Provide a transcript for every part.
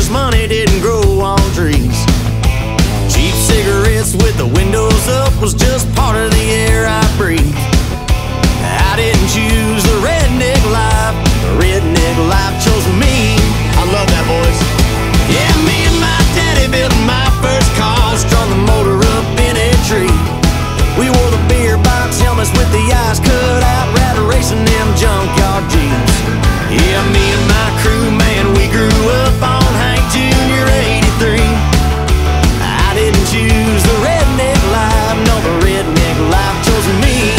this money didn't grow on trees. Cheap cigarettes with the windows up was just part of the air I breathe. I didn't choose the redneck life, the redneck life chose me. I love that, boys. Yeah, me and my daddy built my first car, strung the motor up in a tree. We wore the beer box helmets with the eyes cut out, rather racing them junkyard jeeps. Yeah, me and my crew, man, we grew up on Hank Jr. 83. I didn't choose the redneck life, no, the redneck life chose me.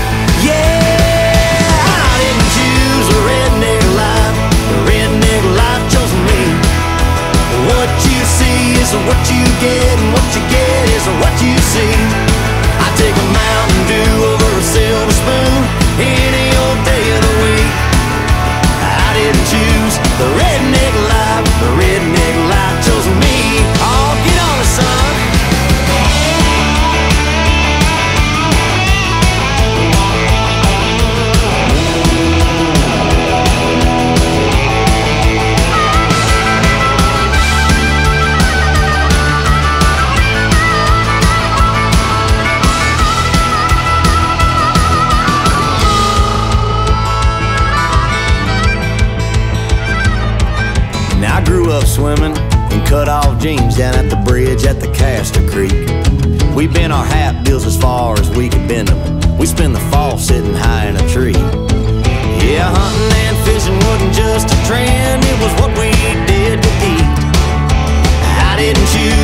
Yeah, I didn't choose the redneck life, the redneck life chose me. What you see is what you get, and what you get is what you see. I take a Mountain Dew over a silver spoon any old day of the week. I didn't choose the redneck life, the redneck life chose me. Oh, get on it, son. Now I grew up swimming in cut-off jeans down at the bridge at the Castor Creek. We bent our hat bills as far as we could bend them. We spent the fall sitting high in a tree. Yeah, hunting and fishing wasn't just a trend, it was what we did to eat. I didn't choose